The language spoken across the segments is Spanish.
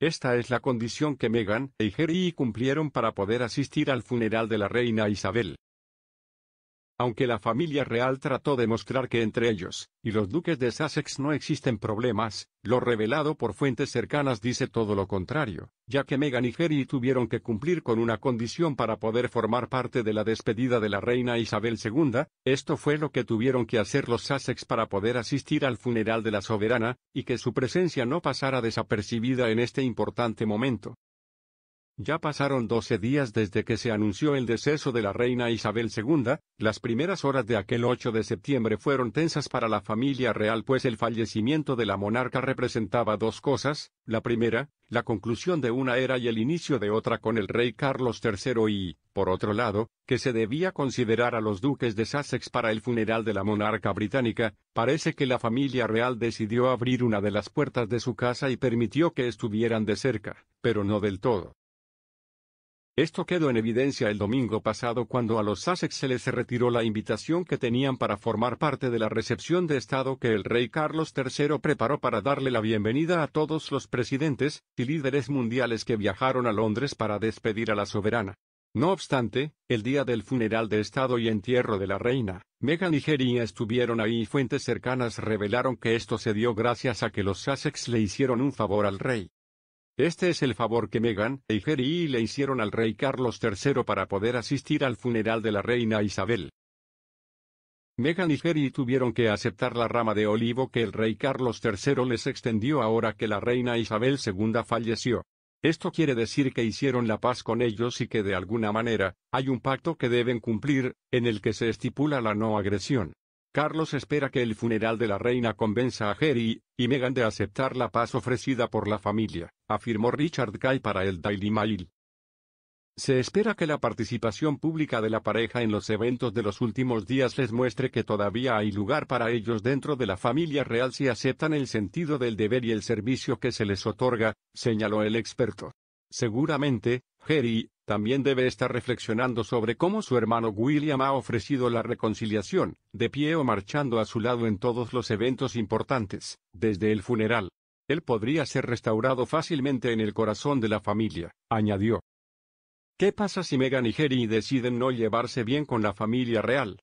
Esta es la condición que Meghan y Harry cumplieron para poder asistir al funeral de la reina Isabel. Aunque la familia real trató de mostrar que entre ellos y los duques de Sussex no existen problemas, lo revelado por fuentes cercanas dice todo lo contrario, ya que Meghan y Harry tuvieron que cumplir con una condición para poder formar parte de la despedida de la reina Isabel II. Esto fue lo que tuvieron que hacer los Sussex para poder asistir al funeral de la soberana, y que su presencia no pasara desapercibida en este importante momento. Ya pasaron 12 días desde que se anunció el deceso de la reina Isabel II. Las primeras horas de aquel 8 de septiembre fueron tensas para la familia real, pues el fallecimiento de la monarca representaba dos cosas: la primera, la conclusión de una era y el inicio de otra con el rey Carlos III y, por otro lado, que se debía considerar a los duques de Sussex para el funeral de la monarca británica. Parece que la familia real decidió abrir una de las puertas de su casa y permitió que estuvieran de cerca, pero no del todo. Esto quedó en evidencia el domingo pasado cuando a los Sussex se les retiró la invitación que tenían para formar parte de la recepción de Estado que el rey Carlos III preparó para darle la bienvenida a todos los presidentes y líderes mundiales que viajaron a Londres para despedir a la soberana. No obstante, el día del funeral de Estado y entierro de la reina, Meghan y Harry estuvieron ahí y fuentes cercanas revelaron que esto se dio gracias a que los Sussex le hicieron un favor al rey. Este es el favor que Meghan y Harry le hicieron al rey Carlos III para poder asistir al funeral de la reina Isabel. Meghan y Harry tuvieron que aceptar la rama de olivo que el rey Carlos III les extendió ahora que la reina Isabel II falleció. Esto quiere decir que hicieron la paz con ellos y que de alguna manera, hay un pacto que deben cumplir, en el que se estipula la no agresión. Carlos espera que el funeral de la reina convenza a Harry y Meghan de aceptar la paz ofrecida por la familia, afirmó Richard Kay para el Daily Mail. Se espera que la participación pública de la pareja en los eventos de los últimos días les muestre que todavía hay lugar para ellos dentro de la familia real si aceptan el sentido del deber y el servicio que se les otorga, señaló el experto. Seguramente, Harry también debe estar reflexionando sobre cómo su hermano William ha ofrecido la reconciliación, de pie o marchando a su lado en todos los eventos importantes, desde el funeral. Él podría ser restaurado fácilmente en el corazón de la familia, añadió. ¿Qué pasa si Meghan y Harry deciden no llevarse bien con la familia real?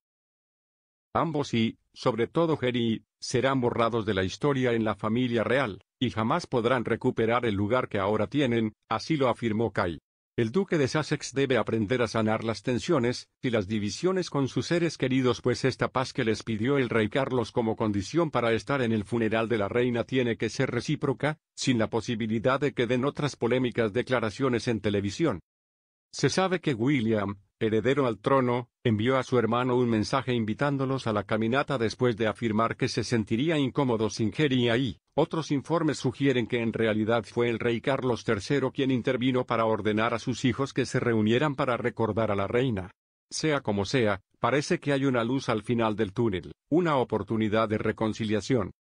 Ambos y, sobre todo Harry, serán borrados de la historia en la familia real, y jamás podrán recuperar el lugar que ahora tienen, así lo afirmó Kay. El duque de Sussex debe aprender a sanar las tensiones y las divisiones con sus seres queridos, pues esta paz que les pidió el rey Carlos como condición para estar en el funeral de la reina tiene que ser recíproca, sin la posibilidad de que den otras polémicas declaraciones en televisión. Se sabe que William, heredero al trono, envió a su hermano un mensaje invitándolos a la caminata después de afirmar que se sentiría incómodo sin Harry ahí. Otros informes sugieren que en realidad fue el rey Carlos III quien intervino para ordenar a sus hijos que se reunieran para recordar a la reina. Sea como sea, parece que hay una luz al final del túnel, una oportunidad de reconciliación.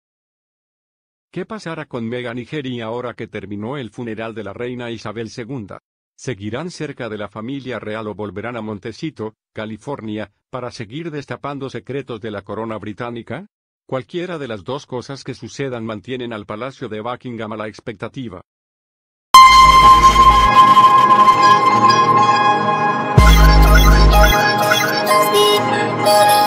¿Qué pasará con Meghan y Harry ahora que terminó el funeral de la reina Isabel II? ¿Seguirán cerca de la familia real o volverán a Montecito, California, para seguir destapando secretos de la corona británica? Cualquiera de las dos cosas que sucedan mantienen al Palacio de Buckingham a la expectativa. Sí.